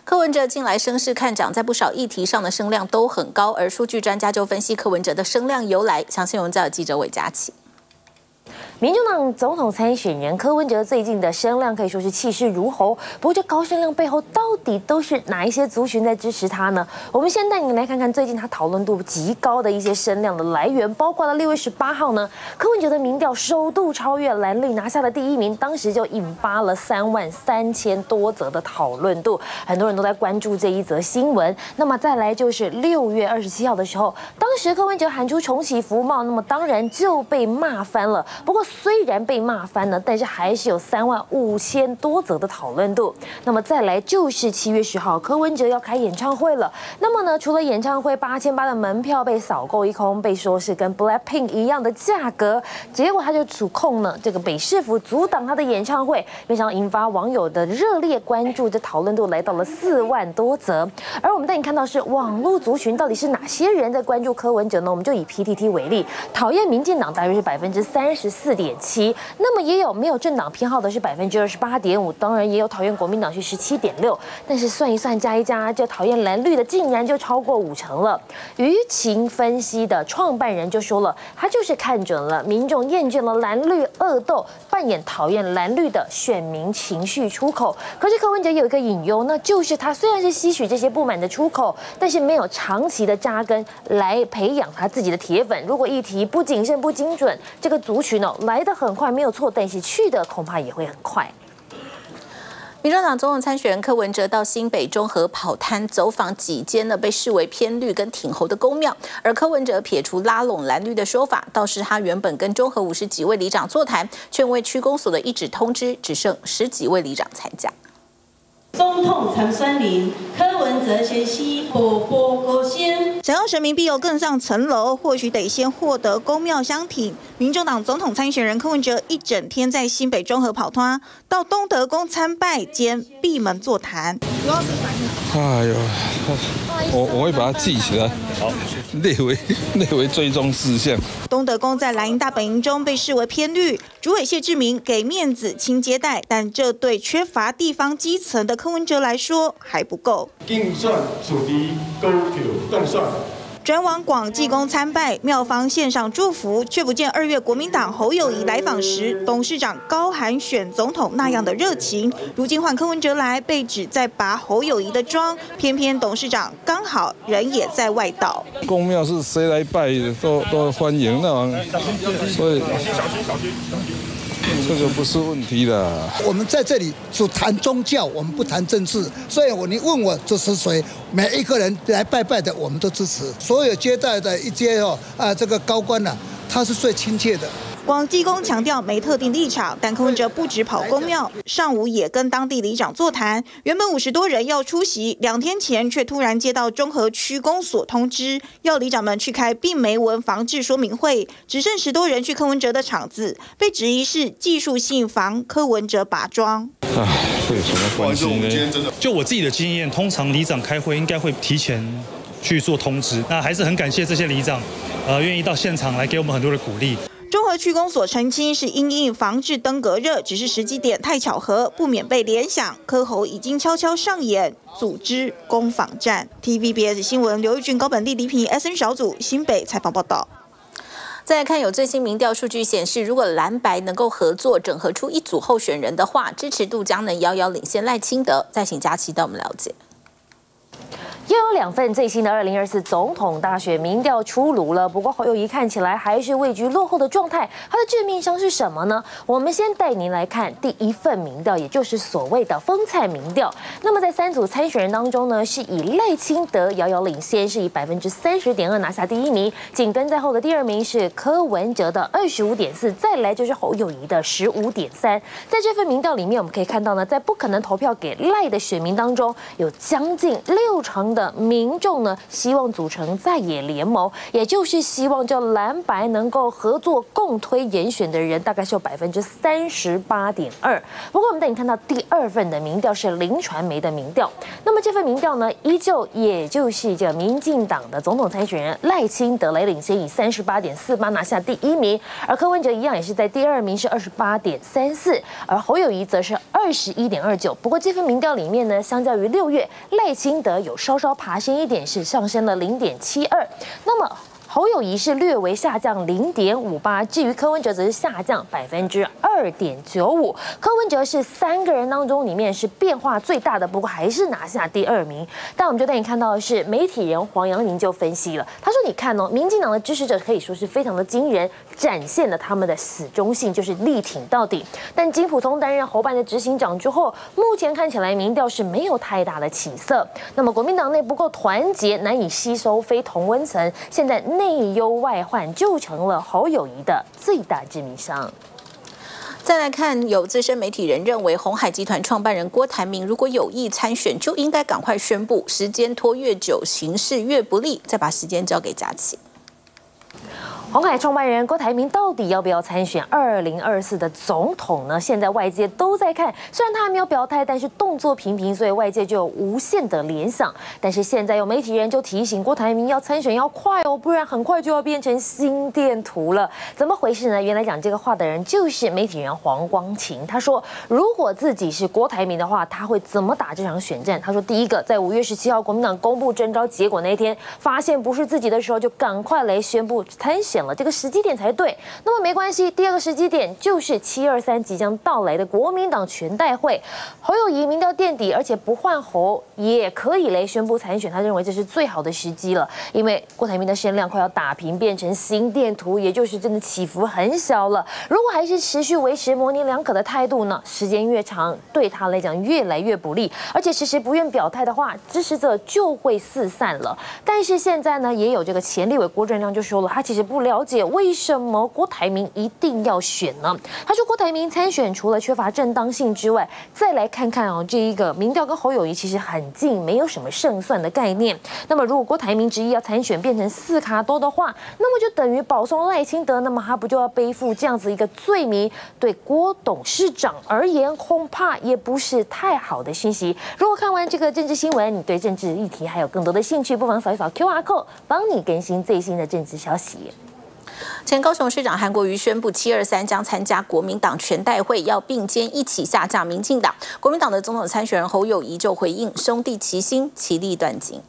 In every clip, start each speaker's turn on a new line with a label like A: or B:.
A: 柯文哲近来声势看涨，在不少议题上的声量都很高，而数据专家就分析柯文哲的声量由来。详细文章有记者韦佳琪。
B: 民众党总统参选人柯文哲最近的声量可以说是气势如虹，不过这高声量背后到底都是哪一些族群在支持他呢？我们先带你来看看最近他讨论度极高的一些声量的来源，包括了6月18号呢，柯文哲的民调首度超越蓝绿拿下了第1名，当时就引发了33000多则的讨论度，很多人都在关注这一则新闻。那么再来就是6月27号的时候，当时柯文哲喊出重启服贸，那么当然就被骂翻了。不过 虽然被骂翻了，但是还是有35000多则的讨论度。那么再来就是7月10号，柯文哲要开演唱会了。那么呢，除了演唱会8800的门票被扫购一空，被说是跟 BLACKPINK 一样的价格，结果他就指控呢这个北市府阻挡他的演唱会，没想到引发网友的热烈关注，这讨论度来到了4万多则。而我们带你看到是网络族群到底是哪些人在关注柯文哲呢？我们就以 PTT 为例，讨厌民进党大约是34.7%，那么也有没有政党偏好的是28.5%，当然也有讨厌国民党是17.6%，但是算一算加一加，这讨厌蓝绿的竟然就超过50%了。舆情分析的创办人就说了，他就是看准了民众厌倦了蓝绿恶斗，扮演讨厌蓝绿的选民情绪出口。可是柯文哲有一个隐忧，那就是他虽然是吸取这些不满的出口，但是没有长期的扎根来培养他自己的铁粉。如果议题不谨慎不精准，这个族群来得很快没有错，但是去的恐怕也会很快。
A: 民众党总统参选人柯文哲到新北中和跑摊走访几间呢被视为偏绿跟挺侯的公庙，而柯文哲撇除拉拢蓝绿的说法，倒是他原本跟中和50几位里长座谈，却因为区公所的一纸通知，只剩10几位里长参加。
C: 总统参选人柯文哲先生步步高升，
D: 想要神明庇佑更上层楼，或许得先获得公庙相挺。民众党总统参选人柯文哲一整天在新北中和跑摊，到东德宫参拜兼闭门座谈。
E: 哎呦，我会把它记起来，好，列为追踪事项。
D: 东德宫在蓝营大本营中被视为偏绿，主委谢志明给面子亲接待，但这对缺乏地方基层的柯文哲来说还不够。
F: 竞选主题高票当选。
D: 转往广济宫参拜，庙方献上祝福，却不见2月国民党侯友宜来访时，董事长高喊选总统那样的热情。如今换柯文哲来，被指在拔侯友宜的妆，偏偏董事长刚好人也在外岛。
E: 公庙是谁来拜的，都欢迎那玩意，所以这个不是问题的。
G: 我们在这里只谈宗教，我们不谈政治，所以你问我支持谁，每一个人来拜拜的，我们都支持。所有接待的一些这个高官呢，他是最亲切的。
D: 广济宫强调没特定立场，但柯文哲不止跑公庙，上午也跟当地里长座谈。原本50多人要出席，2天前却突然接到中和区公所通知，要里长们去开病媒蚊防治说明会，只剩10多人去柯文哲的场子，被质疑是技术性防柯文哲拔桩。
E: 这有什么关系呢？
H: 就我自己的经验，通常里长开会应该会提前去做通知。那还是很感谢这些里长，愿意到现场来给我们很多的鼓励。
D: 中和区公所澄清是因应防治登革热，只是时机点太巧合，不免被联想柯侯已经悄悄上演组织攻防战。TVBS 新闻刘玉俊、高本地、李品 SN 小组新北采访报道。再来看有最新民调数据显示，如果蓝白能够合作整合出一组候选人的话，支持度将能遥遥领先赖清德。再请佳琪带我们了解。
B: 又有2份最新的2024总统大选民调出炉了，不过侯友宜看起来还是位居落后的状态。他的致命伤是什么呢？我们先带您来看第1份民调，也就是所谓的风采民调。那么在3组参选人当中呢，是以赖清德遥遥领先，是以30.2%拿下第1名，紧跟在后的第2名是柯文哲的25.4%，再来就是侯友宜的15.3%。在这份民调里面，我们可以看到呢，在不可能投票给赖的选民当中，有将近60% 的民众呢，希望组成在野联盟，也就是希望叫蓝白能够合作共推严选的人，大概是有38.2%。不过我们带你看到第2份的民调是林传媒的民调，那么这份民调呢，依旧也就是这民进党的总统参选人赖清德来领先，以38.48%拿下第1名，而柯文哲一样也是在第2名是28.34%，而侯友宜则是21.29%。不过这份民调里面呢，相较于6月，赖清德有稍稍爬升一点，是上升了0.72%。那么侯友宜是略微下降0.58%，至于柯文哲则是下降2.95%。柯文哲是3个人当中里面是变化最大的，不过还是拿下第2名。但我们就带你看到的是，媒体人黄阳宁就分析了，他说：“你看哦，民进党的支持者可以说是非常的惊人，展现了他们的死忠性，就是力挺到底。但金溥聪担任侯办的执行长之后，目前看起来民调是没有太大的起色。那么国民党内不够团结，难以吸收非同温层，现在内忧外患就成了侯友宜的最大致命伤。”
A: 再来看，有资深媒体人认为，鸿海集团创办人郭台铭如果有意参选，就应该赶快宣布，时间拖越久，形势越不利，再把时间交给佳琪。
B: 鸿海创办人郭台铭到底要不要参选2024的总统呢？现在外界都在看，虽然他还没有表态，但是动作频频，所以外界就有无限的联想。但是现在有媒体人就提醒郭台铭要参选要快哦，不然很快就要变成心电图了。怎么回事呢？原来讲这个话的人就是媒体人黄光芹。他说，如果自己是郭台铭的话，他会怎么打这场选战？他说，第一个，在5月17号国民党公布征召结果那一天，发现不是自己的时候，就赶快来宣布参选了，这个时机点才对。那么没关系，第2个时机点就是723即将到来的国民党全代会，侯友宜民调垫底，而且不换侯也可以来宣布参选。他认为这是最好的时机了，因为郭台铭的声量快要打平，变成心电图，也就是真的起伏很小了。如果还是持续维持模棱两可的态度呢，时间越长，对他来讲越来越不利，而且迟迟不愿表态的话，支持者就会四散了。但是现在呢，也有这个前立委郭正亮就说了，他其实不了解为什么郭台铭一定要选呢？他说，郭台铭参选除了缺乏正当性之外，再来看看哦，这一个民调跟侯友宜其实很近，没有什么胜算的概念。那么如果郭台铭执意要参选变成4卡多的话，那么就等于保送赖清德，那么他不就要背负这样子一个罪名？对郭董事长而言，恐怕也不是太好的讯息。如果看完这个政治新闻，你对政治议题还有更多的兴趣，不妨扫一扫 QR code， 帮你更新最新的政治消息。
A: 前高雄市长韩国瑜宣布，723将参加国民党全代会，要并肩一起下架民进党。国民党的总统参选人侯友宜就回应：兄弟齐心，其利断金。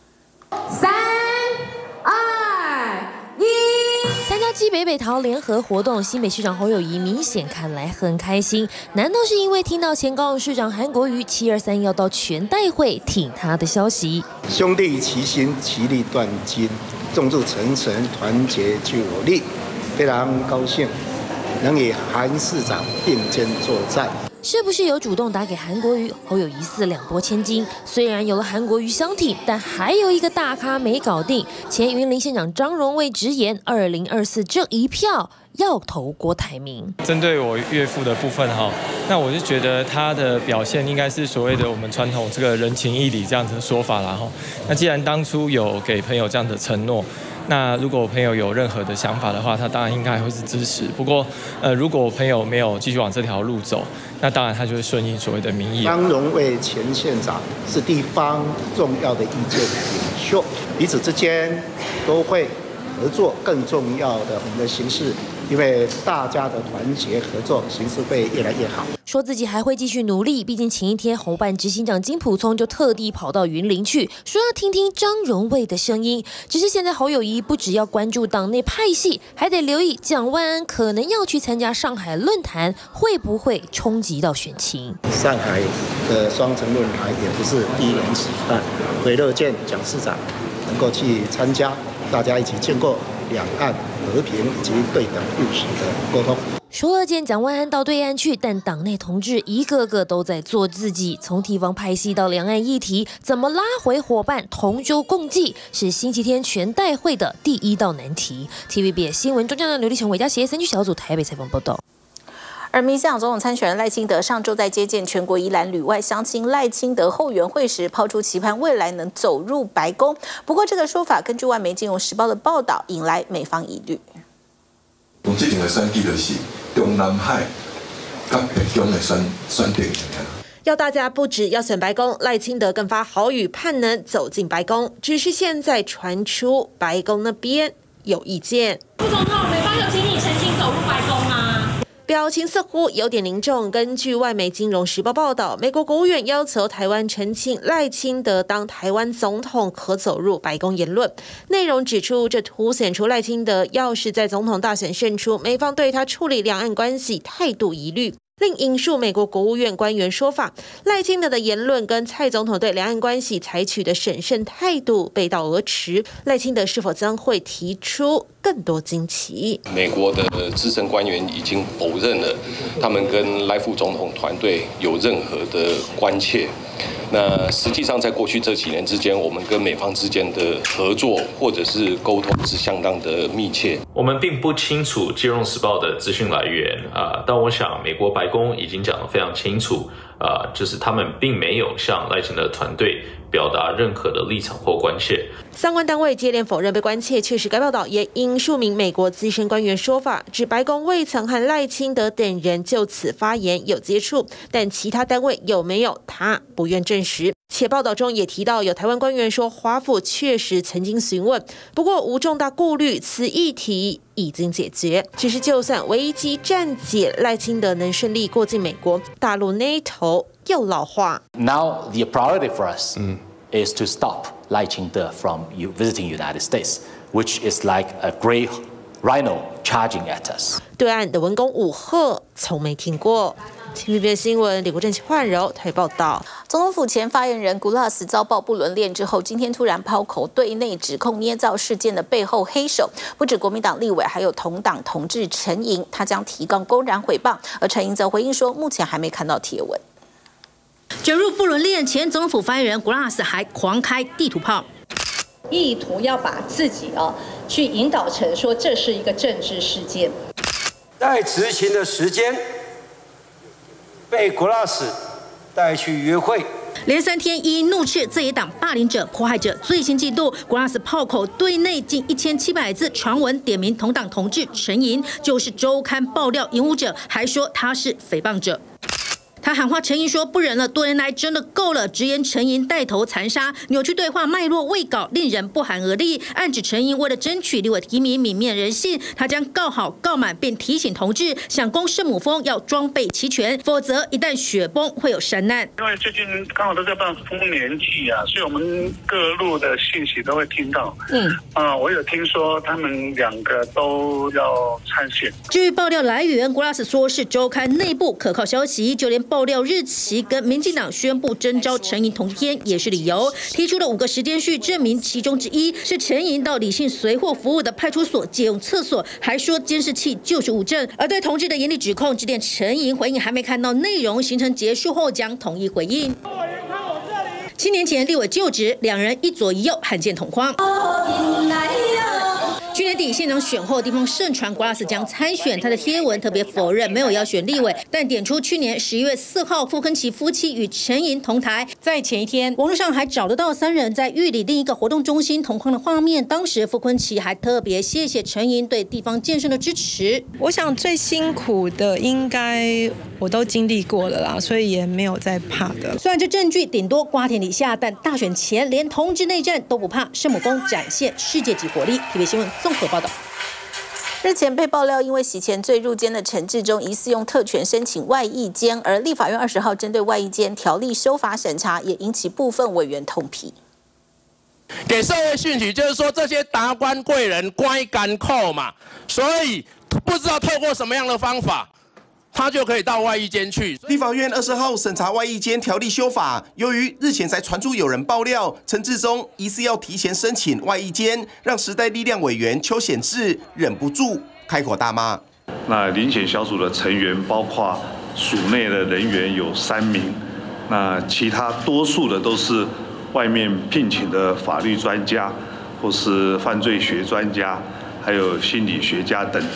I: 3、2、1。
B: 参加基北北桃联合活动，新北市长侯友宜明显看来很开心。难道是因为听到前高雄市长韩国瑜723要到全代会挺他的消息？
J: 兄弟齐心，其利断金。众志成城，团结就有力。非常高兴能与韩市长并肩作战。
B: 是不是有主动打给韩国瑜？侯友宜4两拨千金，虽然有了韩国瑜相挺，但还有一个大咖没搞定。前云林县长张荣卫直言，2024这一票要投郭台铭。
K: 针对我岳父的部分哈，那我就觉得他的表现应该是所谓的我们传统这个人情义理这样子的说法啦哈。那既然当初有给朋友这样的承诺，那如果我朋友有任何的想法的话，他当然应该会是支持。不过如果我朋友没有继续往这条路走，那当然他就会顺应所谓的民意。
J: 张荣卫前县长是地方重要的意见领袖，彼此之间都会合作。更重要的，我们的形势，因为大家的团结合作，形势会越来越好。
B: 说自己还会继续努力，毕竟前一天侯办执行长金溥聪就特地跑到云林去，说要听听张荣卫的声音。只是现在侯友宜不只要关注党内派系，还得留意蒋万安可能要去参加上海论坛，会不会冲击到选情？
J: 上海的双城论坛也不是第一年举办，会乐见蒋市长能够去参加，大家一起建构两岸和平以及对等务实的沟通。
B: 说了见蒋万安到对岸去，但党内同志一个个都在做自己，从地方派系到两岸议题，怎么拉回伙伴同舟共济，是星期天全代会的第一道难题。TVBS 新闻中将的刘立成、韦家协3局小组台北采访报道。
A: 而民进党总统参选人赖清德上周在接见全国宜兰旅外乡亲赖清德后援会时，抛出期盼未来能走入白宫。不过，这个说法根据外媒《金融时报》的报道，引来美方疑虑。
L: 用这种的选举就是中南海甲北中的选定。
M: 要大家不只要选白宫，赖清德更发豪语，盼能走进白宫。只是现在传出白宫那边有意见。
N: 副总统，美方有请你澄清走入白宫吗？
M: 表情似乎有点凝重。根据外媒《金融时报》报道，美国国务院要求台湾澄清赖清德当台湾总统可走入白宫言论，内容指出，这凸显出赖清德要是在总统大选胜出，美方对他处理两岸关系态度疑虑。另引述美国国务院官员说法，赖清德的言论跟蔡总统对两岸关系采取的审慎态度背道而驰，赖清德是否将会提出更多惊奇？
O: 美国的资深官员已经否认了他们跟赖副总统团队有任何的关切。那实际上，在过去这几年之间，我们跟美方之间的合作或者是沟通是相当的密切。
P: 我们并不清楚《金融时报》的资讯来源但我想美国白宫已经讲得非常清楚就是他们并没有向赖清德团队表达任何的立场或关切。
M: 相关单位接连否认被关切，确实该报道也引述名美国资深官员说法，指白宫未曾和赖清德等人就此发言有接触，但其他单位有没有，他不愿证实。且报道中也提到，有台湾官员说华府确实曾经询问，不过无重大顾虑，此议题已经解决。只是就算危机暂解，赖清德能顺利过境美国，大陆那头又老化。
Q: Now the priority for us is to stop Lai Ching-te from visiting United States, which is like a great rhino charging at us.
M: 对岸的文攻武吓从没听过。TVB 新闻李国正、焕柔台报道。
A: 总统府前发言人古拉斯遭曝不伦恋之后，今天突然抛口对内指控捏造事件的背后黑手，不止国民党立委，还有同党同志陈莹，他将提告公然诽谤。而陈莹则回应说，目前还没看到贴文。
R: 卷入不伦恋，前总统府发言人古拉斯还狂开地图炮，
S: 意图要把自己去引导成说这是一个政治事件。
T: 在执行的时间，被古拉斯带去约会。
R: 连3天一怒斥在野党霸凌者、迫害者。最新季度，古拉斯炮口对内近1700字传闻，点名同党同志陈莹就是周刊爆料引武者，还说他是诽谤者。他喊话陈莹说：“不忍了，多年来真的够了。”直言陈莹带头残杀，扭曲对话脉络未稿，令人不寒而栗。暗指陈莹为了争取立委提名，泯灭人性，他将告好告满，并提醒同志想攻圣母峰要装备齐全，否则一旦雪崩会有山难。
U: 因为最近刚好都在办丰年祭所以我们各路的信息都会听到。我有听说他们2个都要参选。
R: 至于爆料来源，古拉斯说是周刊内部可靠消息，就连爆料日期跟民进党宣布征召陈莹同天也是理由，提出了5个时间序，证明其中之一是陈莹到理性随货服务的派出所借用厕所，还说监视器就是物证。而对同志的严厉指控，致电陈莹回应还没看到内容，行程结束后将统一回应。7年前立委就职，2人一左一右，罕见同框。去年底现场选后，地方盛传古拉斯将参选，他的贴文特别否认没有要选立委，但点出去年11月4号傅崑萁夫妻与陈莹同台，在前一天网络上还找得到3人在玉里另一个活动中心同框的画面。当时傅崑萁还特别谢谢陈莹对地方建设的支持。
V: 我想最辛苦的应该我都经历过了啦，所以也没有在怕的。
R: 虽然这证据顶多瓜田李下，但大选前连同志内战都不怕，圣母宫展现世界级活力。TVB 新闻综合报道。
A: 日前被爆料因为洗钱罪入监的陈致中疑似用特权申请外役监，而立法院20号针对外役监条例修法审查，也引起部分委员痛批。
W: 给社会讯息就是说，这些达官贵人乖干扣嘛，所以不知道透过什么样的方法，他就可以到外役监去。
X: 立法院20号审查外役监条例修法，由于日前才传出有人爆料陈致中疑似要提前申请外役监，让时代力量委员邱显智忍不住开口大骂。
Y: 那遴选小组的成员包括署内的人员有3名，那其他多数的都是外面聘请的法律专家，或是犯罪学专家，还有心理学家等。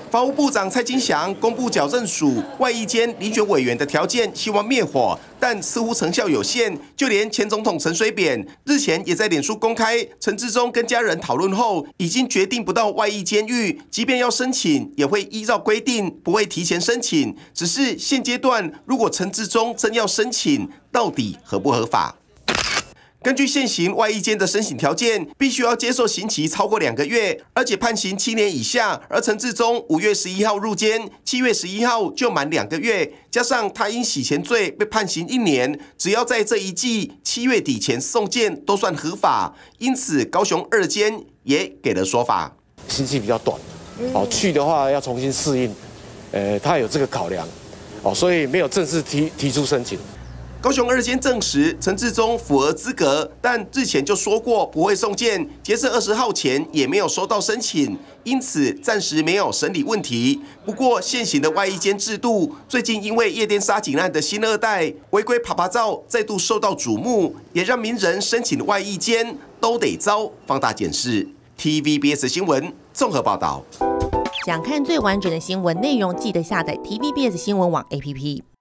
X: 法务部长蔡金祥公布矫正署外役监遴选委员的条件，希望灭火，但似乎成效有限。就连前总统陈水扁日前也在脸书公开，陈致中跟家人讨论后，已经决定不到外役监狱，即便要申请，也会依照规定，不会提前申请。只是现阶段，如果陈致中真要申请，到底合不合法？根据现行外役监的申请条件，必须要接受刑期超过2个月，而且判刑7年以下。而陈致中5月11号入监，7月11号就满2个月，加上他因洗钱罪被判刑1年，只要在这一季7月底前送件都算合法。因此，高雄2监也给了说法，
C: 刑期比较短，去的话要重新适应，他有这个考量，所以没有正式提出申请。
X: 高雄2监证实陈致中符合资格，但日前就说过不会送件，截至20号前也没有收到申请，因此暂时没有审理问题。不过现行的外役监制度，最近因为夜店杀警案的新2代违规趴趴照再度受到瞩目，也让名人申请外役监都得遭放大检视。TVBS 新闻综合报道。
E: 想看最完整的新闻内容，记得下载 TVBS 新闻网 APP。